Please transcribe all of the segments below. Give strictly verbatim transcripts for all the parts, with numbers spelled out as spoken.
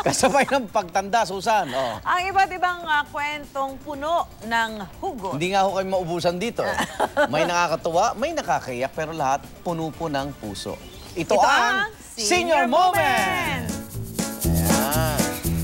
Kasabay ng pagtanda, Susan. Oh. Ang iba't ibang uh, kwentong puno ng hugot. Hindi nga ho kayo maubusan dito. Eh. May nakakatuwa, may nakakayak, pero lahat puno po ng puso. Ito, Ito ang Senior Moment! Ayan.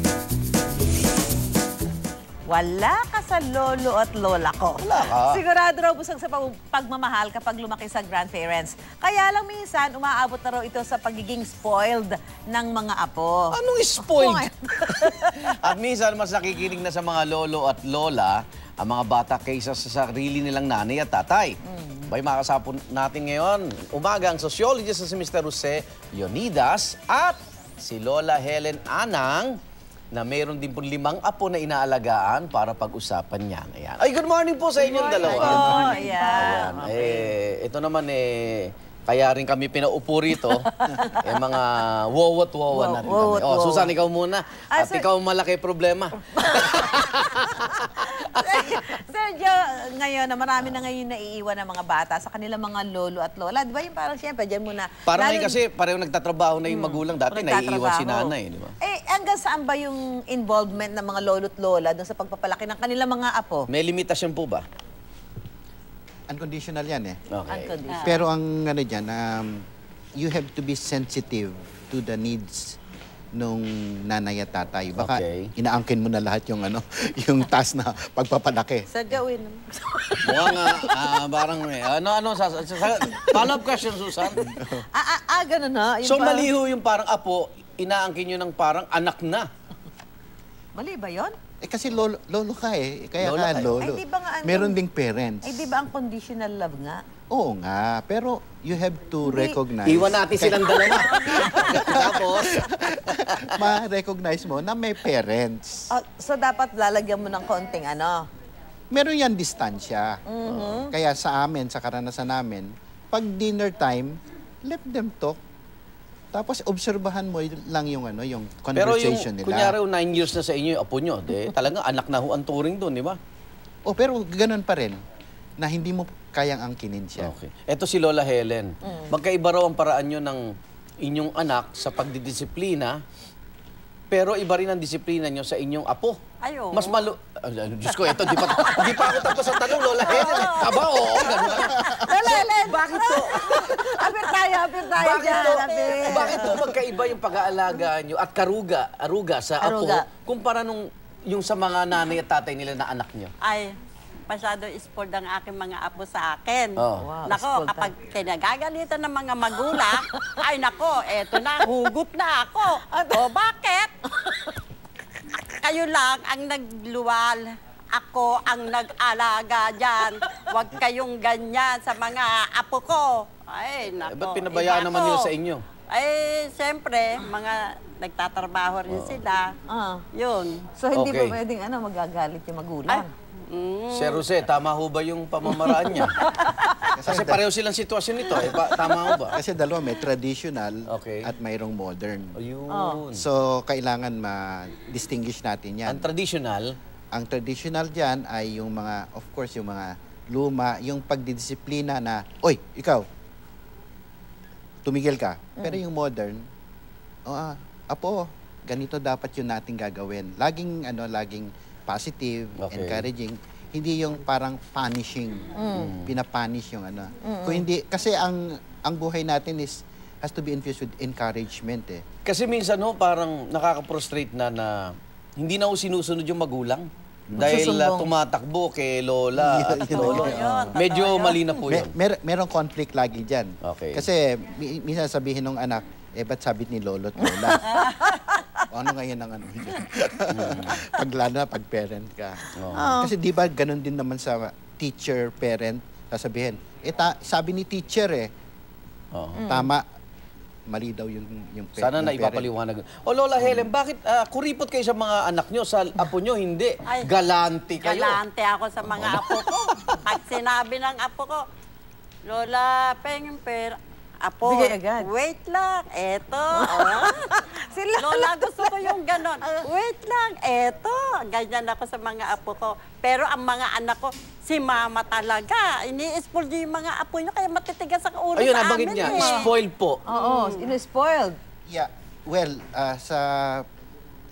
Wala ka sa lolo at lola ko. Wala ka. Sigurado raw busog sa pag pagmamahal kapag lumaki sa grandparents. Kaya lang minsan, umaabot na raw ito sa pagiging spoiled ng mga apo. Anong spoiled? At minsan, mas nakikinig na sa mga lolo at lola ang mga bata kaysa sa sarili nilang nanay at tatay. Mm. Bay, makasapon natin ngayon. Umaga ang sociologist na si Mister Jose Leonidas at si Lola Helen Anang na mayroon din po limang apo na inaalagaan para pag-usapan niya. Ayan. Ay, good morning po sa inyong dalawa. Good morning po. Ayan. Okay. Eh, ito naman eh, kaya rin kami pinaupo rito. eh, mga wowot-wowa natin kami. Oh, Susan, ikaw muna. At ah, ikaw malaki problema. Sir Joe, ngayon na marami na ngayon naiiwan ng mga bata sa kanilang mga lolo at lola. Di ba yung parang siyempre, dyan muna. Parang ngayon kasi pareho nagtatrabaho na yung magulang. Dati naiiwan si nanay. Di ba? Eh, hanggang saan ba yung involvement ng mga lolo at lola doon sa pagpapalaki ng kanilang mga apo? May limitasyon po ba? Unconditional yan eh. Okay. Unconditional. Pero ang ano dyan, um, you have to be sensitive to the needs nung nanay at tatay. Baka Okay. inaangkin mo na lahat yung ano, yung task na pagpapalaki. Sa gawin. Mukhang nga, ah, parang may, ano, ano, sa, sa, sa, follow-up question, Susan. ah, ah, ah, ganun na. So, maliho yung parang apo, inaangkin nyo ng parang anak na. Mali ba yun? Eh kasi lolo, lolo ka eh. Kaya Lolo ka kayo. lolo. Ay, di ba nga ano- Meron ding parents. Ay, di ba ang conditional love nga? Oo nga, pero you have to Hindi. recognize. Iwan natin silang dalawa. Tapos, ma-recognize mo na may parents. Oh, so, dapat lalagyan mo ng konting ano? Meron yan distansya. Mhm. Kaya sa amin, sa karanasan namin, pag dinner time, let them talk. Tapos obserbahan mo lang yung ano, yung pero yung, conversation nila. kunyari, yung nine years na sa inyo yung apo nyo, de, talaga anak na ho ang turing doon, di ba? Oh, pero ganun pa rin, na hindi mo kayang angkinin siya. Okay. Eto si Lola Helen. Magkaiba raw ang paraan nyo ng inyong anak sa pagdidisiplina, pero iba rin ang disiplina nyo sa inyong apo. Ay, oo. Mas malu... Ah, Diyos ko, ito, di pa, di pa ako tapos ang tanong, Lola Helen. Aba, oo, ganun. Lola Helen! Bakit to? Apir tayo, apir tayo Bakit dyan, to, apir. bakit to magkaiba yung pag-aalaga nyo at karuga, aruga sa apo, Aruga. kumpara nung yung sa mga nanay at tatay nila na anak nyo? Ay, masyado spoiled ang aking mga apo sa akin. Oh. Wow, Nako, spoiled kapag kinagagalitan ng mga magulang, ay nako, eto na, hugot na ako. O bakit? Kayo lang ang nagluwal. Ako ang nag-alaga dyan. Huwag kayong ganyan sa mga apo ko. Ay, nako. Eh, ba't pinabayaan iba naman ko. nila sa inyo? Ay, siyempre, mga nagtatrabaho rin sila. Ah. Yun. So, hindi Okay. ba pwedeng ano, magagalit yung magulang? Mm. Sir Jose, tama ho ba yung pamamaraan niya? Kasi pareho silang sitwasyon nito. Eh. Pa, tama ho ba? Kasi dalawa, may traditional Okay. at mayroong modern. Ayun. So, kailangan ma-distinguish natin yan. Ang traditional, Ang traditional dyan ay yung mga, of course, yung mga luma, yung pagdidisiplina na, oy, ikaw, tumigil ka. Pero yung modern, oh, ah, apo, ganito dapat yung nating gagawin. Laging, ano, laging positive, Okay. encouraging. Hindi yung parang punishing. Pinapunish yung ano. Kung hindi, kasi ang, ang buhay natin is, has to be infused with encouragement eh. kasi minsan ho, parang nakaka-frustrate na na hindi na ho sinusunod yung magulang. Dahil uh, Magsusumbong. tumatakbo kay Lola at Yun, Lolo. yun, yun. Medyo Totoo yun. mali na po Mer yun. mer merong conflict lagi dyan. Okay. Kasi mi minsan sabihin ng anak, eh ba't sabit ni Lolo at Lola? O, ano ngayon ang ano? Pag lalo na, pag parent ka. Oo. Kasi di ba ganun din naman sa teacher, parent, sasabihin, eh ta sabi ni teacher eh, Oo. tama, mali daw yung, yung, pa- Sana yung na ipapaliwanag. O Lola Helen, bakit ah, kuripot kayo sa mga anak nyo, sa apo nyo, hindi? Ay, Galante kayo. Galante ako sa mga apo ko. Pag sinabi ng apo ko, Lola, pengin pera. Apo, Bigay agad. wait lang, eto. Oh. Sila Lola, gusto ko yung ganon. Wait lang, eto. Ganyan ako sa mga apo ko. Pero ang mga anak ko, si mama talaga. Ini-spoil niyo yung mga apo niyo, kaya matitigas ang ulo Ayun, sa nabagit amin niya. eh. Spoiled po. Oo, mm. spoiled. Yeah, well, ah, sa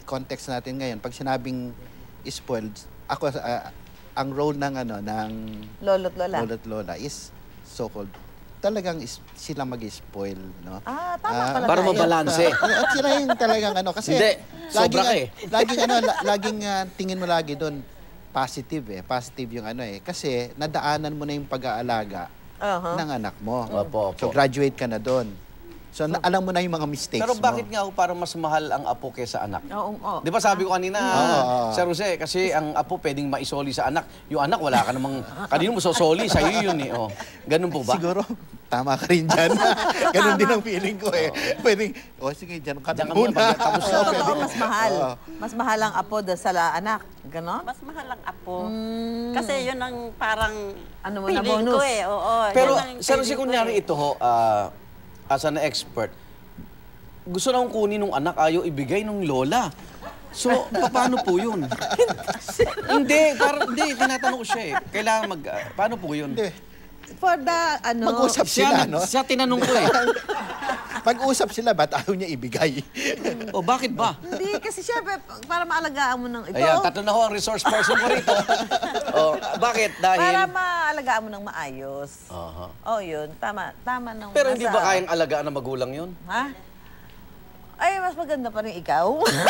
context natin ngayon, pag sinabing spoiled, ako, ah, ang role ng, ano, ng Lolo't lola. lolo't lola is so-called, talagang is, sila mag-spoil, no? Ah, tama Ah, pala Para tayo. mabalanse. At sila yung talagang ano, kasi Hindi, sobra ka eh. laging ano, la- laging ah, tingin mo lagi doon, positive eh, positive yung ano eh. Kasi nadaanan mo na yung pag-aalaga Uh-huh. ng anak mo. Opo, opo. So graduate ka na doon. So na- alam mo na yung mga mistakes Pero mo. bakit nga ho parang mas mahal ang apo kaysa anak? Oo, oo. Di ba sabi ko kanina, Oo. Sir Jose, kasi ang apo pwedeng maisoli sa anak. Yung anak, wala ka namang, kanino mo sosoli, sa'yo yun eh. Oh. Ganun po ba? Siguro, tama ka rin dyan. Ganun din ang feeling ko eh. Pwedeng, oh sige, dyan ka Diyan na ka muna, muna. pagkatapos So, na. Oo, totoo, mas mahal. Oo. Mas mahal ang apo da sa la- anak. Ganon? Mas mahal ang apo. Mm. Kasi yun ang parang Ano mo na feeling bonus? ko eh. Oo, Pero, yun ang Sir Jose, feeling ko kunyari eh. ito ho, ah, as an expert, gusto na akong kunin ng anak, ayaw ibigay ng lola. So, paano po yun? hindi, parang, hindi, tinatanong ko siya eh. Kailangan mag, ah, paano po yun? Hindi. For the, ano... Mag-usap Siya, sila, nag- no? siya tinanong ko eh. Pag-usap sila, ba't ayaw niya ibigay? O, bakit ba? Hindi, kasi syempre, para maalagaan mo ng ito. Ayan, tatlo na ho ang resource person ko rito. o, bakit? Dahil... Para maalagaan mo ng maayos. Aha. Oh, yun. Tama. Tama nang Pero hindi nasa- ba kayang alagaan ng magulang yun? Ha? Ay, mas maganda pa rin ikaw.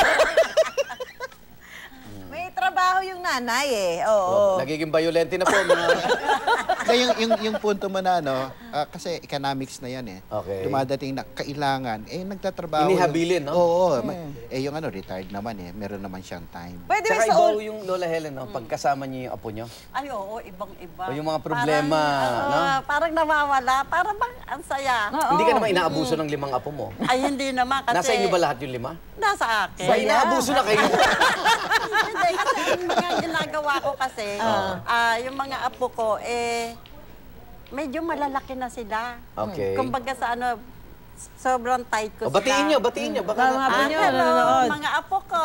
May trabaho yung nanay eh. Oo. Nagiging violente na po mga... Kaya yung, yung, yung punto mo na, ano, ah, kasi economics na yan eh. Okay. Dumadating na kailangan, eh nagtatrabaho. Inihabilin, no? Oo. ma- Eh yung ano, retired naman eh. Meron naman siyang time. Pwede Tsaka ba sa iba ul- ho yung Lola Helen, no? Pagkasama niyo yung apo niyo. Ay, oo, ibang-iba. O yung mga problema, parang, no? oo, parang nawawala. Parang bang ang saya. Oo. Hindi ka naman inaabuso ng limang apo mo. Ay, hindi naman kasi... Nasa inyo ba lahat yung lima? Nasa akin. Ba, inaabuso na kayo. Hindi, kasi yung mga ginagawa ko kasi, ah, yung mga apo ko, eh, medyo malalaki na sila. Okay. Kumbaga sa ano, sobrang tight O, ko batiin sila. niyo, batiin niyo. Baka Mga apo Ah, niyo, hello, nanonood. mga apo ko.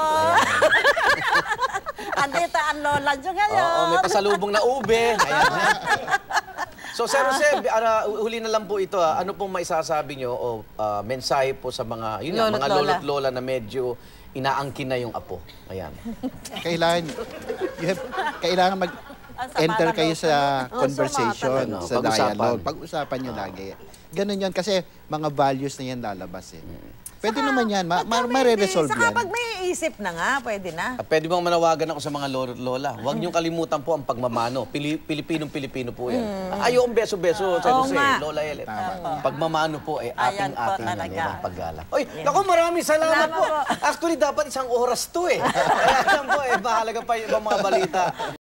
Andito ang lola nyo ngayon. Oo, may pasalubong na ube. Ayan, ha? So, Sir Jose, ara, huli na lang po ito. Ha. Ano pong maisasabi nyo o ah, mensahe po sa mga, yun nga, Lolo't mga lola. lolo't lola na medyo inaangkin na yung apo? Ayan. Kailangan, you have, kailangan mag Ang sama enter ng kayo loob. sa Oo, conversation, sama talaga. sa Pag-usapan. dialogue. Pag-usapan nyo lagi. Ganun yun kasi mga values na yan lalabas eh. Pwede naman yan, ma- ma- Pagka may mare-resolve hindi, saka yan. pag may isip na nga, pwede na. Ah, pwede bang manawagan ako sa mga lolo't lola? Huwag niyong kalimutan po ang pagmamano. Pili Pilipinong-Pilipino po yan. Ayaw ang beso-beso, Sir Oo Jose, nga. Lola Helen. Tama. Pagmamano po ay Ayan po ating-ating talaga. ano, paggala. Oy, naku, maraming salamat Salamat po. po. Actually, dapat isang oras to eh. Kaya lang po, eh, mahalaga pa yung ibang mga balita.